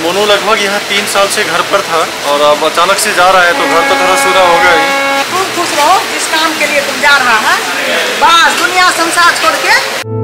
मोनू लगभग यहाँ 3 साल से घर पर था और अब अचानक से जा रहा है तो घर तो थोड़ा सूना हो गया ही। खूब खुश रहो जिस काम के लिए तुम जा रहा है, बस दुनिया संसार छोड़ के।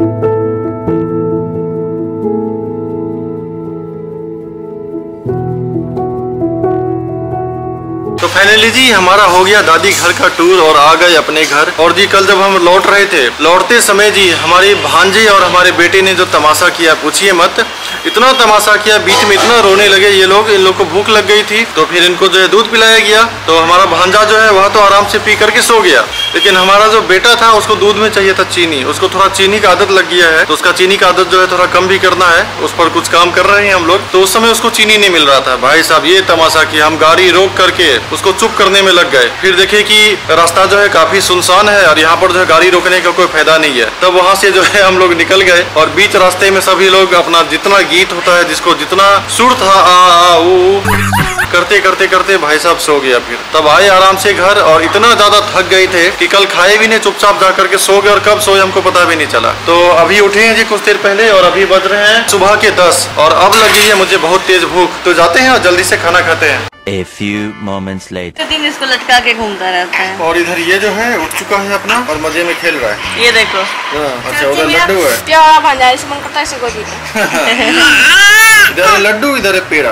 तो फाइनली जी हमारा हो गया दादी घर का टूर और आ गए अपने घर। और जी कल जब हम लौट रहे थे, लौटते समय जी हमारी भांजी और हमारे बेटे ने जो तमाशा किया पूछिए मत। इतना तमाशा किया, बीच में इतना रोने लगे ये लोग, इन लोग को भूख लग गई थी तो फिर इनको जो है दूध पिलाया गया। तो हमारा भांजा जो है वह तो आराम से पी करके सो गया, लेकिन हमारा जो बेटा था उसको दूध में चाहिए था चीनी। उसको थोड़ा चीनी का आदत लग गया है तो उसका चीनी का आदत जो है थोड़ा कम भी करना है, उस पर कुछ काम कर रहे हैं हम लोग। तो उस समय उसको चीनी नहीं मिल रहा था। भाई साहब ये तमाशा किया, हम गाड़ी रोक करके उसको चुप करने में लग गए। फिर देखे कि रास्ता जो है काफी सुनसान है और यहाँ पर जो है गाड़ी रोकने का कोई फायदा नहीं है। तब वहाँ से जो है हम लोग निकल गए और बीच रास्ते में सभी लोग अपना जितना गीत होता है, जिसको जितना सुर था आ ऊ करते करते करते भाई साहब सो गया। फिर तब आए आराम से घर और इतना ज्यादा थक गए थे कि कल खाए भी नहीं, चुपचाप जा करके सो गए और कब सोए हमको पता भी नहीं चला। तो अभी उठे हैं जी कुछ देर पहले और अभी बज रहे हैं सुबह के 10 और अब लगी है मुझे बहुत तेज भूख। तो जाते हैं और जल्दी से खाना खाते हैं। A few moments later. दिन इसको लटका के घूमता रहता है। और इधर ये जो है उठ चुका है अपना और मजे में खेल रहा है। ये देखो। अच्छा उधर लड्डू है। प्यारा बन जाए, मन करता है इसे को जीते। इधर है लड्डू, इधर है पेड़ा।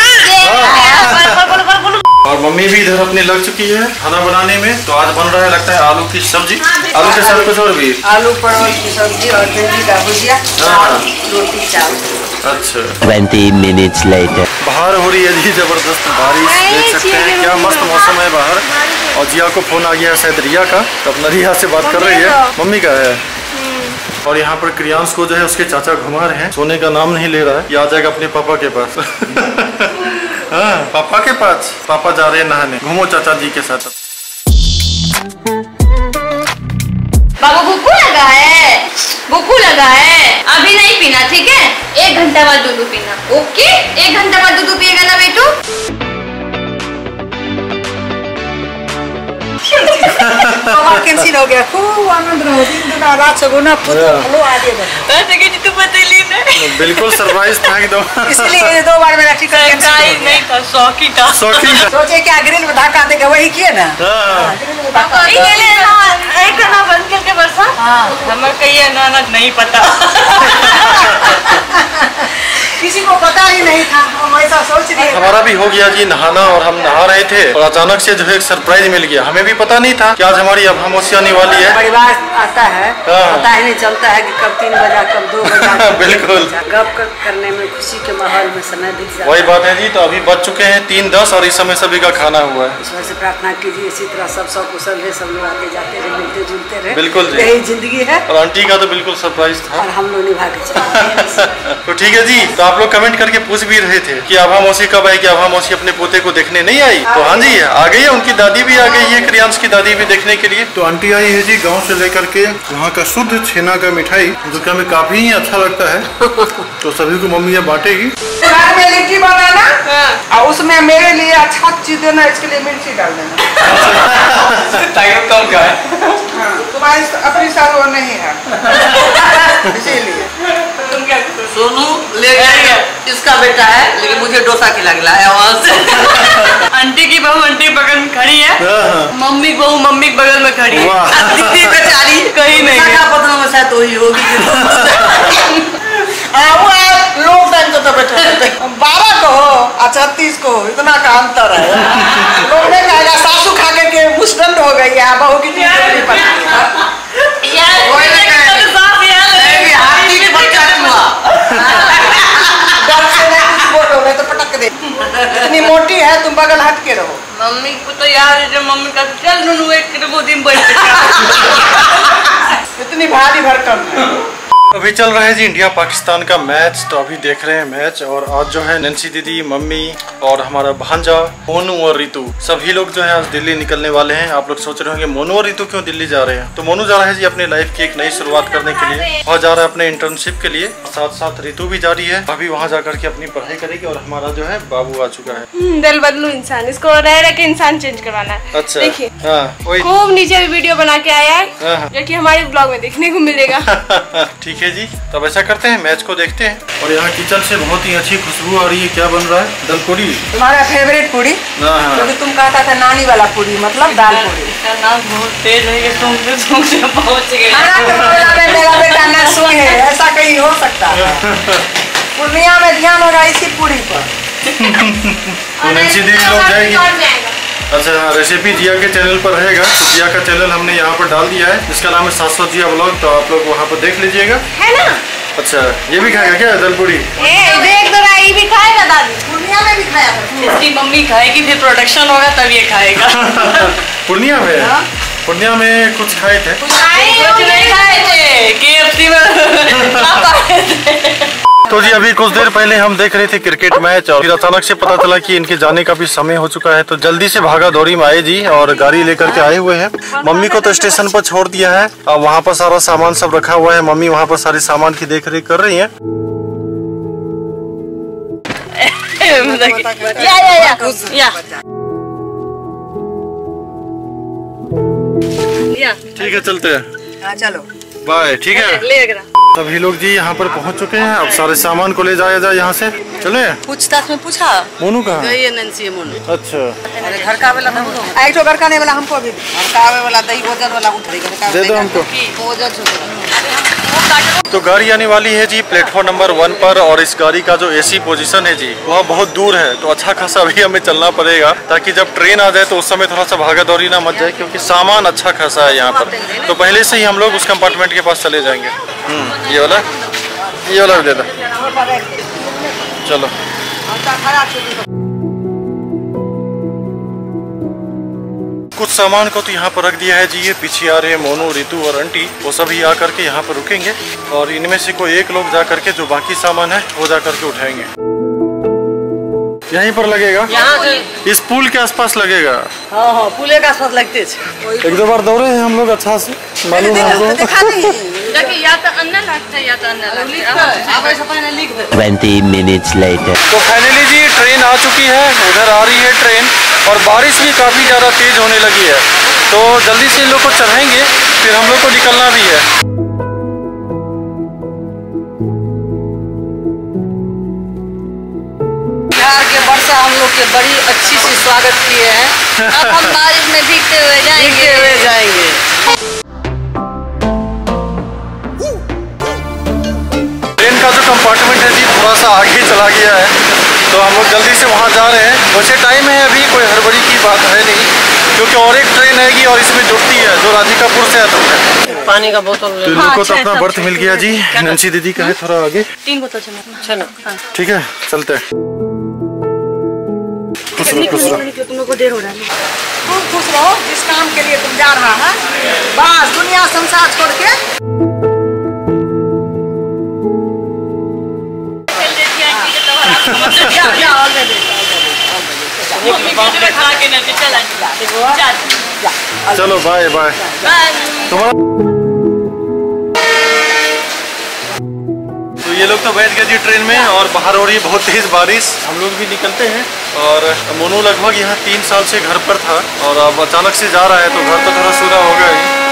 और मम्मी भी इधर अपने लग चुकी है खाना बनाने में। तो आज बन रहा है लगता है आलू की सब्जी, आलू के साथ कुछ और भी, आलू परवल की सब्जी और भिंडी का भुजिया, रोटी चावल। अच्छा 20 minutes later. बाहर हो रही है जी जबरदस्त बारिश, देख सकते हैं क्या मस्त मौसम है बाहर। और जिया को फोन आ गया है शायद रिया का, तो अपना रिया से बात कर रही है। मम्मी का है। और यहाँ पर क्रियांश को जो है उसके चाचा घुमा रहे हैं, सोने का नाम नहीं ले रहा है। ये आ जाएगा अपने पापा के पास। हाँ पापा के पास, पापा जा रहे हैं नहाने, घूमो चाचा जी के साथ। बाबू भूखू लगा है, भूखू लगा है, अभी नहीं पीना ठीक है, 1 घंटा बाद दूध पीना। ओके 1 घंटा बाद दूध पिएगा ना बेटू। कैंसिल हो गया, खूब आनंद रहो, दिन दिन रात सगुना हेलो आगे बिल्कुल सरप्राइज था एकदम। इसलिए 2 बार मेरा टिकट कैंसिल नहीं था, शौकी था। सोचे क्या ग्रिल में धक्का देगा, वही किए ना। बंद करके बरसा हमें कहिए ना नहीं पता। किसी को पता ही नहीं था, हम ऐसा सोच रहे। हमारा भी हो गया जी नहाना और हम नहा रहे थे और अचानक से जो है एक सरप्राइज मिल गया। हमें भी पता नहीं था कि आज हमारी अमावस्या आने वाली है। परिवार आता है पता ही नहीं चलता है कि कब 3 बजा कब 2 बजा। बिल्कुल गप करने में खुशी के माहौल में समय बीत जाता है। वही बात है जी। तो अभी बज चुके हैं 3:10 और इस समय सभी का खाना हुआ है। ईश्वर से प्रार्थना कीजिए इसी तरह सब कुशल रहे, सब लोग आते जाते रहे, मिलते जुलते रहे। बिल्कुल जी, यही जिंदगी है। और आंटी का तो बिल्कुल सरप्राइज था और हम लोग निभा के चले। तो ठीक है जी। तो आप लोग कमेंट करके पूछ भी रहे थे कि आभा मौसी कब आएगी, आभा मौसी अपने पोते को देखने नहीं आई। तो हाँ जी आ गई है, उनकी दादी भी आ गई है, क्रियांश की दादी भी देखने के लिए। तो आंटी आई है जी गांव से लेकर के वहाँ का शुद्ध छेना का मिठाई, जो कि हमें काफी ही अच्छा लगता है। तो सभी को मम्मी बांटेगी। घर में लिट्टी बनाना और उसमें मेरे लिए अच्छा चीज देना, इसके लिए मिर्ची डाल देना। टाइगर कम का है, तुम्हारी अपनी साथ वो नहीं है इसीलिए। सोनू ले गया, इसका बेटा है लेकिन मुझे डोसा खिलाया वहाँ से। आंटी की बहू आंटी बगल में खड़ी है, मम्मी बहू मम्मी बगल में खड़ी है। दीदी बेचारी कहीं नहीं है। पत्रों में शायद वही होगी। लोग टाइम तो बैठे 12 को हो 36 को इतना का अंतर है। लोग नहीं कहेगा सासू खा के मुस्टंड हो गई है, बहू की नहीं पता। तो पटक दे, इतनी मोटी है, तुम बगल हट के रहो। मम्मी को तो यार है, जब मम्मी का चल नुनू एक किलो दिन बैठ इतनी भारी भरकम है। अभी चल रहा है जी इंडिया पाकिस्तान का मैच। तो अभी देख रहे हैं मैच और आज जो है नैन्सी दीदी, मम्मी और हमारा भांजा मोनू और रितु सभी लोग जो है आज दिल्ली निकलने वाले हैं। आप लोग सोच रहे होंगे मोनू और रितु क्यों दिल्ली जा रहे हैं। तो मोनू जा रहा है जी अपने लाइफ की एक नई शुरुआत करने के लिए, वहाँ जा रहा है अपने इंटर्नशिप के लिए। साथ साथ रितु भी जा रही है, अभी वहाँ जाकर के अपनी पढ़ाई करेगी। और हमारा जो है बाबू आ चुका है। दिल बदलू इंसान, इसको रह रह के इंसान चेंज करवाना है। अच्छा देखिए हाँ, खूब नीचे वीडियो बना के आया है, जो कि हमारे ब्लॉग में देखने को मिलेगा। ठीक ठीक है जी, तब ऐसा करते हैं, मैच को देखते हैं। और यहाँ किचन से बहुत ही अच्छी खुशबू आ रही है। क्या बन रहा है? दाल पूरी। तुम्हारा फेवरेट पूरी, हाँ। क्योंकि तुम कहता था नानी वाला पूरी, मतलब दाल पूरी। इसका नाम बहुत तेज है कि तुम से पहुंच गए। खाना के मामला में मेरा बेटा न सुन है, ऐसा कहीं हो सकता है। पूर्णिया में ध्यान होगा इसी पूरी पर। तो नैन्सी दीदी लोग जाएगी। अच्छा हाँ, रेसिपी जिया के चैनल पर रहेगा। तो जिया का चैनल हमने यहाँ पर डाल दिया है, इसका नाम है 700 जिया व्लॉग, तो आप लोग वहाँ पर देख लीजिएगा, है ना? अच्छा ये भी खाएगा क्या दाल पूरी? देख तो रही भी खाएगा दादी। पूर्णिया में भी खाया था। इसकी मम्मी खाएगी, फिर प्रोडक्शन होगा तब ये खाएगा। पूर्णिया में? पूर्णिया में कुछ खाए थे? कुछ नहीं खाए थे, KFC में खा पाए थे। तो जी अभी कुछ देर पहले हम देख रहे थे क्रिकेट मैच, और फिर अचानक से पता चला कि इनके जाने का भी समय हो चुका है, तो जल्दी से भागा दौड़ी में आए जी, और गाड़ी लेकर के आए हुए हैं। मम्मी को तो स्टेशन पर छोड़ दिया है, और वहाँ पर सारा सामान सब रखा हुआ है। मम्मी वहाँ पर सारे सामान की देख रेख कर रही है। ठीक है चलते हैं, हाँ चलो बाय। ठीक है सभी लोग जी यहाँ पर पहुँच चुके हैं। अब सारे सामान को ले जाया जाए यहाँ से, चले। पूछताछ में पूछा मोनू कहाँ? गई है नैन्सी मोनू। अच्छा अरे घर का वाला था वो। एक तो घर का नहीं वाला हमको अभी घर का वाला दही भोजन वाला उठ रही दे दो हमको। भोजन तो गाड़ी आने वाली है जी प्लेटफॉर्म नंबर 1 पर, और इस गाड़ी का जो AC पोजीशन है जी वह बहुत दूर है, तो अच्छा खासा अभी हमें चलना पड़ेगा, ताकि जब ट्रेन आ जाए तो उस समय थोड़ा सा भागा दौड़ी ना मच जाए, क्योंकि सामान अच्छा खासा है यहाँ पर। तो पहले से ही हम लोग उस कंपार्टमेंट के पास चले जाएंगे। ये वाला भी दे दो, चलो। कुछ सामान को तो यहाँ पर रख दिया है जी, ये पीछे आ रहे हैं मोनू, रितु और आंटी, वो सभी आ करके यहाँ पर रुकेंगे, और इनमें से कोई एक लोग जा करके जो बाकी सामान है वो जा करके उठाएंगे। यहीं पर लगेगा, इस पुल के आसपास लगेगा। हाँ हाँ, पुले का आसपास लगते थे। एक दो बार दौड़े हैं हम लोग, अच्छा से मालूम है हमको। या तो अन्ना लगता है या तो अन्ना लगता है। 20 minutes later. तो फाइनली जी ट्रेन आ चुकी है, उधर आ रही है ट्रेन, और बारिश भी काफ़ी ज़्यादा तेज होने लगी है, तो जल्दी से इन लोग को चढ़ाएंगे, फिर हम लोग को निकलना भी है। बिहार के वर्षा हम लोग के बड़ी अच्छी सी स्वागत किए हैं। अब हम बारिश में भीगते हुए जाएंगे। ट्रेन का जो कंपार्टमेंट है जी थोड़ा सा आगे चला गया है, तो हम लोग जल्दी से वहाँ जा रहे हैं। वैसे टाइम है अभी, कोई हड़बड़ी की बात है नहीं, क्योंकि और एक ट्रेन आएगी और इसमें जुड़ती है जो राधिकापुर से आता है। पानी का बोतल तो इन लोग को तो अपना बर्थ मिल गया जी। नैन्सी दीदी का है थोड़ा आगे। 3 बोतल चलो। ठीक है चलते हैं। खुश रहो। तुम लोग को देर हो रहा है। तुम खुश रहो, जिस काम के लिए तुम जा रहा है, बस दुनिया संसार छोड़ के। चलो बाय बाय। तुम्हारा तो ये लोग तो बैठ गए जी ट्रेन में, और बाहर हो रही है बहुत तेज बारिश। हम लोग भी निकलते हैं, और मोनू लगभग यहाँ 3 साल से घर पर था, और अब अचानक से जा रहा है, तो घर तो थोड़ा सूना होगा ही।